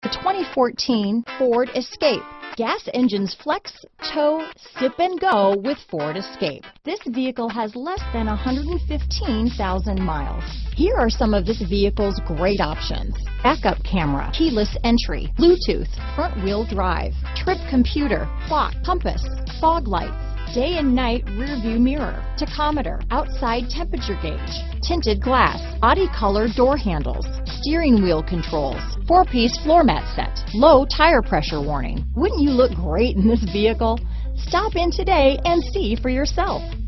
The 2014 Ford Escape. Gas engines flex, tow, sip and go with Ford Escape. This vehicle has less than 115,000 miles. Here are some of this vehicle's great options: backup camera, keyless entry, Bluetooth, front wheel drive, trip computer, clock, compass, fog lights, day and night rear view mirror, tachometer, outside temperature gauge, tinted glass, body color door handles, steering wheel controls, 4-piece floor mat set, low tire pressure warning. Wouldn't you look great in this vehicle? Stop in today and see for yourself.